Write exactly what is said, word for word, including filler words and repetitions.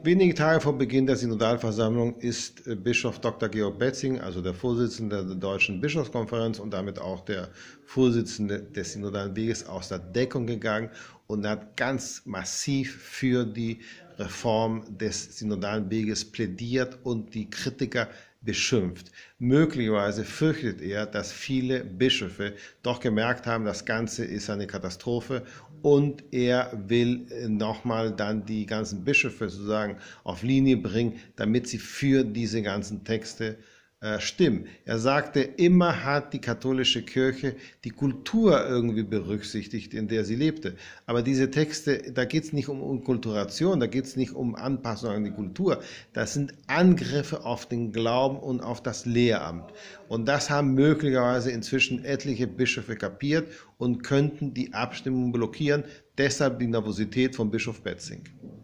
Wenige Tage vor Beginn der Synodalversammlung ist Bischof Doktor Georg Betzing, also der Vorsitzende der Deutschen Bischofskonferenz und damit auch der Vorsitzende des Synodalen Weges, aus der Deckung gegangen und hat ganz massiv für die Reform des Synodalen Weges plädiert und die Kritiker beschimpft. Möglicherweise fürchtet er, dass viele Bischöfe doch gemerkt haben, das Ganze ist eine Katastrophe und er will nochmal dann die ganzen Bischöfe sozusagen auf Linie bringen, damit sie für diese ganzen Texte äh, stimmen. Er sagte, immer hat die katholische Kirche die Kultur irgendwie berücksichtigt, in der sie lebte. Aber diese Texte, da geht es nicht um Unkulturation, da geht es nicht um Anpassung an die Kultur. Das sind Angriffe auf den Glauben und auf das Lehramt. Und das haben möglicherweise inzwischen etliche Bischöfe kapiert und könnten die Abstimmung blockieren. Deshalb die Nervosität von Bischof Betzing.